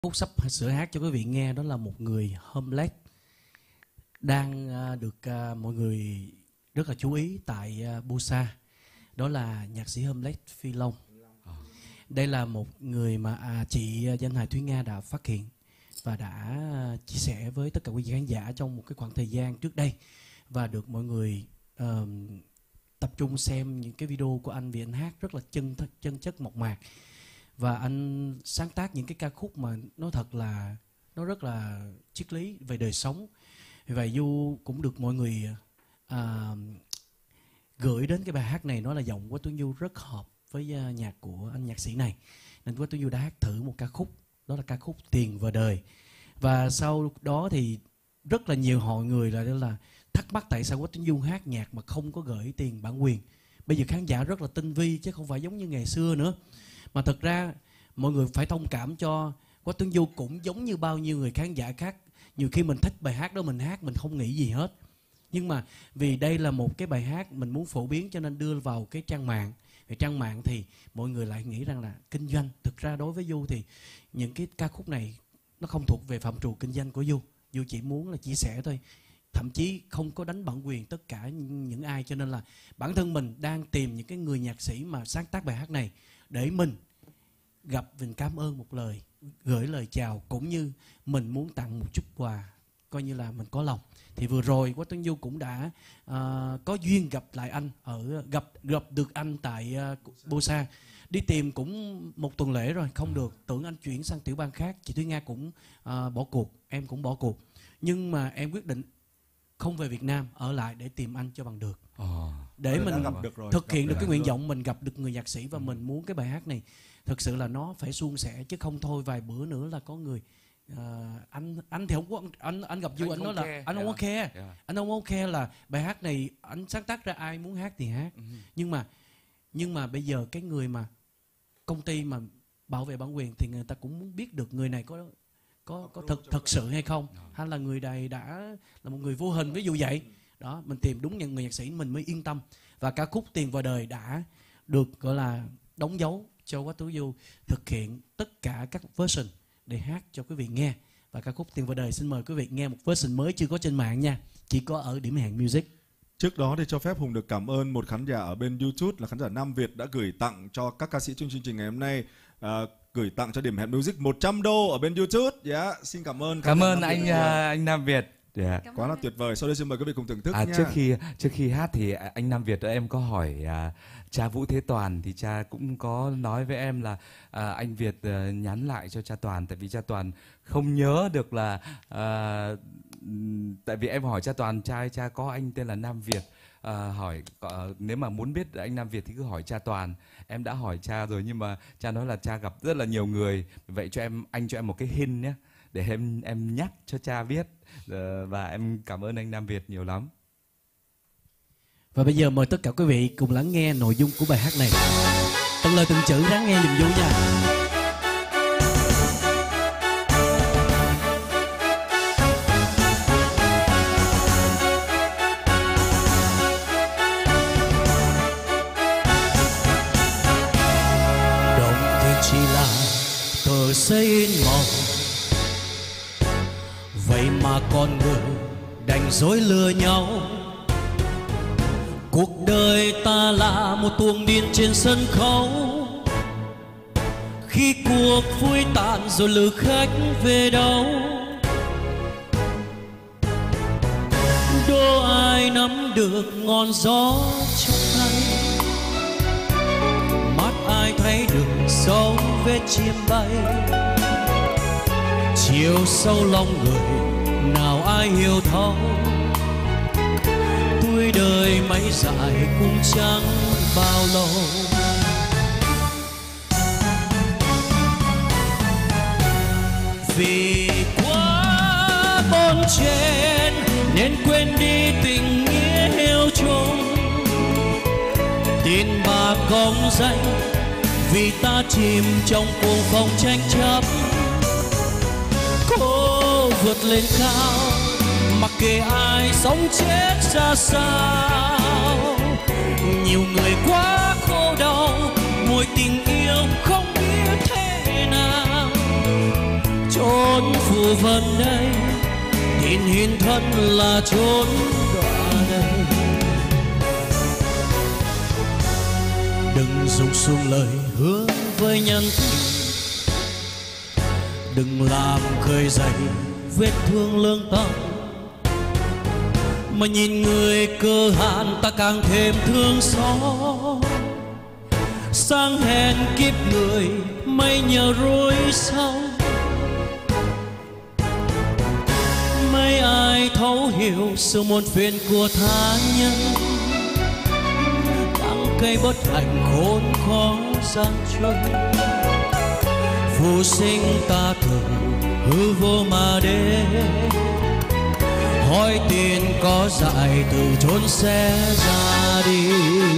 Khúc sắp sửa hát cho quý vị nghe đó là một người homeless đang được mọi người rất là chú ý tại Busa. Đó là nhạc sĩ homeless Phi Long. Đây là một người mà chị danh hài Thúy Nga đã phát hiện và đã chia sẻ với tất cả quý vị khán giả trong một cái khoảng thời gian trước đây, và được mọi người tập trung xem những cái video của anh vì anh hát rất là chân chất mộc mạc. Và anh sáng tác những cái ca khúc mà nó thật là nó rất là triết lý về đời sống. Vì vậy Du cũng được mọi người gửi đến cái bài hát này. Nó là giọng của Tuấn Du rất hợp với nhạc của anh nhạc sĩ này, nên của Tuấn Du đã hát thử một ca khúc, đó là ca khúc Tiền Và Đời. Và sau đó thì rất là nhiều hội người là thắc mắc tại sao của Tuấn Du hát nhạc mà không có gửi tiền bản quyền. Bây giờ khán giả rất là tinh vi chứ không phải giống như ngày xưa nữa. Mà thật ra mọi người phải thông cảm cho Quách Tuấn Du cũng giống như bao nhiêu người khán giả khác. Nhiều khi mình thích bài hát đó mình hát mình không nghĩ gì hết. Nhưng mà vì đây là một cái bài hát mình muốn phổ biến cho nên đưa vào cái trang mạng. Vì trang mạng thì mọi người lại nghĩ rằng là kinh doanh. Thực ra đối với Du thì những cái ca khúc này nó không thuộc về phạm trù kinh doanh của Du. Du chỉ muốn là chia sẻ thôi. Thậm chí không có đánh bản quyền tất cả những ai. Cho nên là bản thân mình đang tìm những cái người nhạc sĩ mà sáng tác bài hát này để mình gặp, mình cảm ơn một lời, gửi lời chào, cũng như mình muốn tặng một chút quà, coi như là mình có lòng. Thì vừa rồi Quách Tuấn Du cũng đã có duyên gặp lại anh ở gặp được anh tại Busa. Đi tìm cũng một tuần lễ rồi không được, tưởng anh chuyển sang tiểu bang khác. Chị Thúy Nga cũng bỏ cuộc, em cũng bỏ cuộc. Nhưng mà em quyết định không về Việt Nam, ở lại để tìm anh cho bằng được. Để mình thực hiện được cái nguyện vọng, mình gặp được người nhạc sĩ. Và mình muốn cái bài hát này thực sự là nó phải suôn sẻ, chứ không thôi vài bữa nữa là có người anh thì không có anh gặp Du anh nói là anh không có khe, anh không có khe là bài hát này anh sáng tác ra ai muốn hát thì hát. Nhưng mà bây giờ cái người mà công ty mà bảo vệ bản quyền thì người ta cũng muốn biết được người này có thật sự hay không, hay là người này đã là một người vô hình, ví dụ vậy đó. Mình tìm đúng những người nhạc sĩ mình mới yên tâm. Và ca khúc Tiền Và Đời đã được gọi là đóng dấu cho Quách Tuấn Du thực hiện tất cả các version để hát cho quý vị nghe. Và ca khúc Tiền Và Đời xin mời quý vị nghe một version mới chưa có trên mạng nha, chỉ có ở Điểm Hẹn Music. Trước đó thì cho phép Hùng được cảm ơn một khán giả ở bên YouTube là khán giả Nam Việt đã gửi tặng cho các ca sĩ trong chương trình ngày hôm nay, gửi tặng cho Điểm Hẹn Music 100 đô ở bên YouTube. Xin cảm ơn. Cảm ơn anh Nam Việt. Quá là tuyệt vời. Sau đây xin mời quý vị cùng thưởng thức nha. Trước khi hát thì anh Nam Việt em có hỏi cha Vũ Thế Toàn, thì cha cũng có nói với em là anh Việt nhắn lại cho cha Toàn, tại vì cha Toàn không nhớ được là tại vì em hỏi cha Toàn cha có anh tên là Nam Việt, hỏi nếu mà muốn biết anh Nam Việt thì cứ hỏi cha Toàn. Em đã hỏi cha rồi nhưng mà cha nói là cha gặp rất là nhiều người, vậy anh cho em một cái hint nhé, để em nhắc cho cha biết. Và em cảm ơn anh Nam Việt nhiều lắm. Và bây giờ mời tất cả quý vị cùng lắng nghe nội dung của bài hát này. Từng lời từng chữ lắng nghe giùm vui nha. Động thì chỉ là tờ giấy in màu, vậy mà con người đành dối lừa nhau. Cuộc đời ta là một tuồng điên trên sân khấu, khi cuộc vui tàn rồi lữ khách về đâu. Đố ai nắm được ngọn gió trong tay, mắt ai thấy được dấu vết chim bay. Chiều sâu lòng người nào ai hiểu thấu, tuổi đời mấy dài cũng chẳng bao lâu. Vì quá bon chen nên quên đi tình nghĩa yêu chung, tiền bạc công danh vì ta chìm trong cuồng phong tranh chấp. Cố vượt lên cao mặc kệ ai sống chết ra sao. Nhiều người quá khổ đau, mùi tình yêu không biết thế nào. chốn phù vân đây, tin hiền thân là chốn đọa đây. Đừng dùng xuông lời hứa với nhân tình, đừng làm khơi dậy vết thương lương tâm, mà nhìn người cơ hạn ta càng thêm thương xót. Sang hẹn kiếp người mây nhờ rối sâu, mấy ai thấu hiểu sự muôn phiền của tha nhân. Đắng cây bất hạnh khốn khó gian truân, phù sinh ta thường hư vô mà đến. Hỏi tiền có dại từ chốn sẽ ra đi.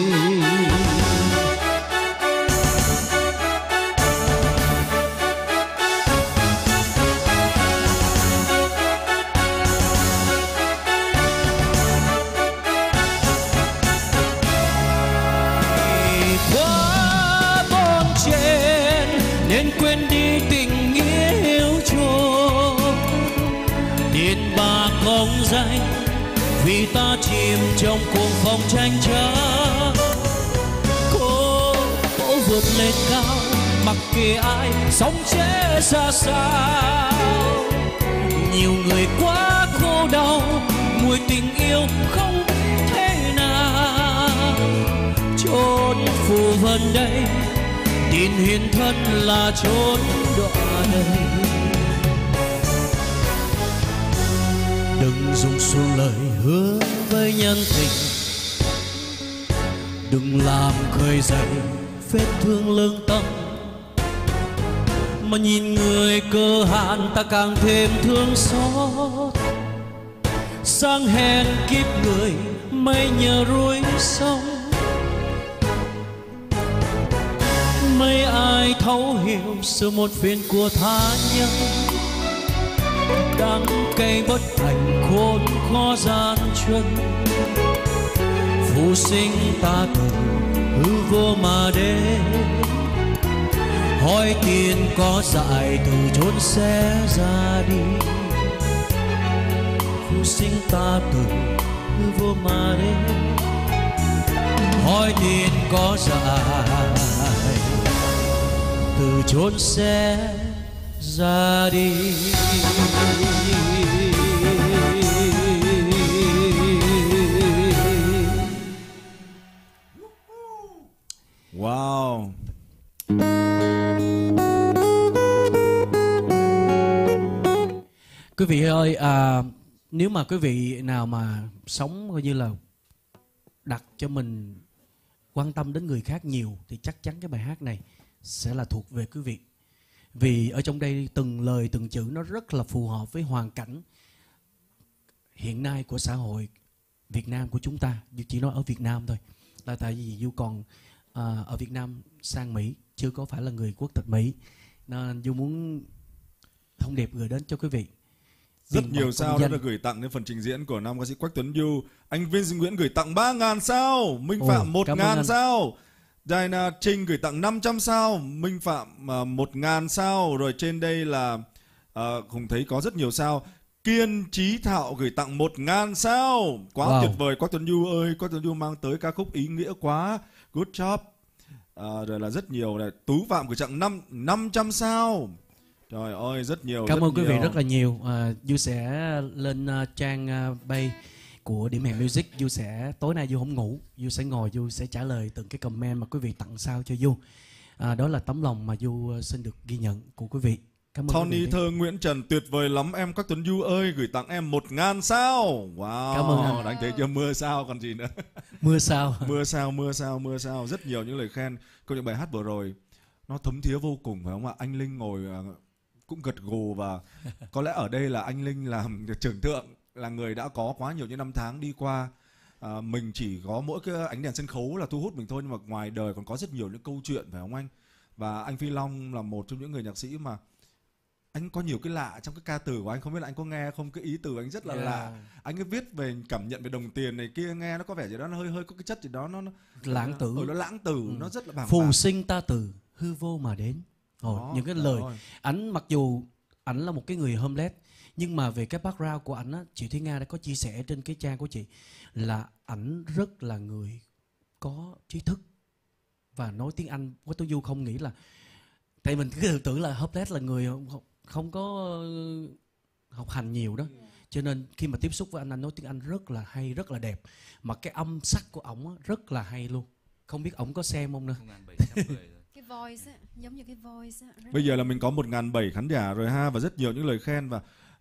Quá bon chen nên quên đi tình nghĩa hiếu chôn, tiền bạc công danh vì ta chìm trong cuồng phong tranh chấp. Cố vượt lên cao mặc kệ ai sống chết ra sao. Nhiều người quá khổ đau, mùi tình yêu không thể nào. Chốn phù vân đây, tin hiền thân là chốn đọa đây. Đừng dùng xuông lời hứa với nhân tình, đừng làm khơi dậy vết thương lương tâm, mà nhìn người cơ hạn ta càng thêm thương xót. Sang hẹn kiếp người mây nhờ ruồi sông, mấy ai thấu hiểu sự một phiền của tha nhân. Đắng cay bất hạnh khốn khó gian truân, phù sinh ta từng hư vô mà đến. Hỏi tiền có dại từ chốn sẽ ra đi. Phù sinh ta từng hư vô mà đến. Hỏi tiền có dại từ chốn sẽ ra đi. Wow. Quý vị ơi, nếu mà quý vị nào mà sống coi như là đặt cho mình quan tâm đến người khác nhiều thì chắc chắn cái bài hát này sẽ là thuộc về quý vị. Vì ở trong đây từng lời từng chữ nó rất là phù hợp với hoàn cảnh hiện nay của xã hội Việt Nam của chúng ta. Du chỉ nói ở Việt Nam thôi, là tại vì Du còn ở Việt Nam sang Mỹ, chưa có phải là người quốc tịch Mỹ, nên Du muốn thông điệp gửi đến cho quý vị. Rất nhiều sao đã được gửi tặng đến phần trình diễn của nam ca sĩ Quách Tuấn Du. Anh Vince Nguyễn gửi tặng 3.000 sao, Minh Phạm 1.000 sao, Diana Trinh gửi tặng 500 sao, Minh Phạm 1.000 sao. Rồi trên đây là Hùng thấy có rất nhiều sao. Kiên Trí Thạo gửi tặng 1.000 sao. Quá tuyệt vời Quách Tuấn Du ơi, Quách Tuấn Du mang tới ca khúc ý nghĩa quá. Good job. Rồi là rất nhiều này. Tú Phạm gửi tặng 500 sao. Trời ơi rất nhiều. Cảm ơn quý vị rất là nhiều. Du sẽ lên trang bay của Điểm Hẹn Music. Du sẽ tối nay Du không ngủ, Du sẽ ngồi Du sẽ trả lời từng cái comment mà quý vị tặng sao cho Du. Đó là tấm lòng mà Du xin được ghi nhận của quý vị. Cảm ơn Tony Thơ Nguyễn Trần tuyệt vời lắm em Quách Tuấn Du ơi, gửi tặng em 1.000 sao. Wow. Cảm ơn anh. Anh thấy chưa, mưa sao còn gì nữa. Mưa sao. Mưa sao. Rất nhiều những lời khen. Câu những bài hát vừa rồi nó thấm thía vô cùng phải không ạ? Anh Linh ngồi cũng gật gù, và có lẽ ở đây là anh Linh làm trưởng tượng, là người đã có quá nhiều những năm tháng đi qua. Mình chỉ có mỗi cái ánh đèn sân khấu là thu hút mình thôi, nhưng mà ngoài đời còn có rất nhiều những câu chuyện phải không anh? Và anh Phi Long là một trong những người nhạc sĩ mà anh có nhiều cái lạ trong cái ca từ của anh, không biết là anh có nghe không? Cái ý từ anh rất là lạ. Anh ấy viết về cảm nhận về đồng tiền này kia, nghe nó có vẻ gì đó nó hơi có cái chất gì đó nó lãng tử. Nó lãng tử, nó rất là bàng Phù bàng. sinh ta từ hư vô mà đến. Những cái lời ảnh mặc dù ảnh là một cái người homeless, nhưng mà về cái background của ảnh á, chị Thúy Nga đã có chia sẻ trên cái trang của chị là ảnh rất là người có trí thức và nói tiếng Anh. Quách Tuấn Du không nghĩ là, tại mình cứ tưởng là homeless là người không có học hành nhiều đó, cho nên khi mà tiếp xúc với anh nói tiếng Anh rất là hay, rất là đẹp, mà cái âm sắc của ổng á, rất là hay luôn. Không biết ổng có xem không nữa. 1.700 người rồi. Cái voice á, giống như cái voice á. Bây giờ là mình có 1.700 khán giả rồi ha, và rất nhiều những lời khen. Và